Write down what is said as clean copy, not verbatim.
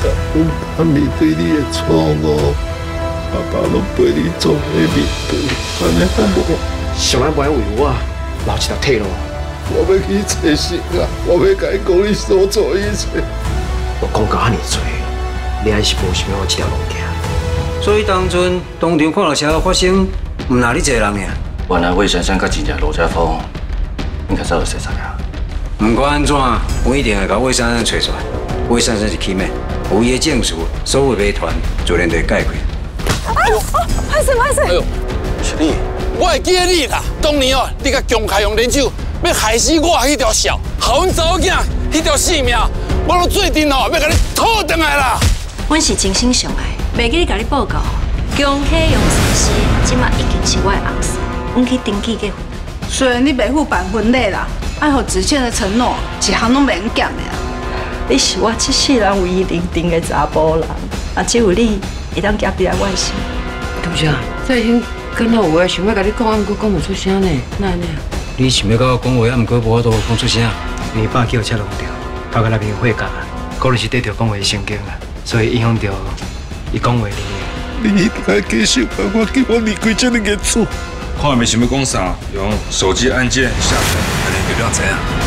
啦，拢怕面对你的错误，爸爸拢陪你做伙面对，安尼好无？ 上来不要为我留一条退路。 我要去找神啊！我要甲伊讲你所做一切。 我讲到遐尼多，你还是无想要我这条路行。 所以当阵当场看到啥发生，唔拿你一个人尔。 原来魏珊珊甲真正罗家峰，应该早就识知啊。 唔管安怎，我一定会甲魏珊珊找出来。魏珊珊是起面，有伊的证词，所有谜团自然就会解开。 哎呦，歹势歹势！哎呦， 是你， 我会记得你啦。当年哦，你甲姜开用联手，要害死我迄条小，害阮查某囝迄条性命，我拢做阵哦，要甲你讨回来啦。 阮是真心上爱，袂记你甲你报告，姜启用先生即马已经是我的后事，阮去登记结婚。 虽然你袂赴办婚礼啦，爱互子倩的承诺，一项拢袂用减的啊。 你是我这世人唯一认定的查甫人，啊，只有你会当夹起来我的心。 董事长，再兴跟我有话想要甲你讲，毋过讲袂出声呢，哪安尼啊？ 你想要甲我讲话，啊，毋过无法度讲出声。你爸叫车弄掉，头壳内面有血夹，可能是得着讲话的神经啊，所以影响到伊讲话的。 你一定要继续帮我，叫我离开这个业主。 看没想要讲啥，用手机按键下载，安尼就了知啊。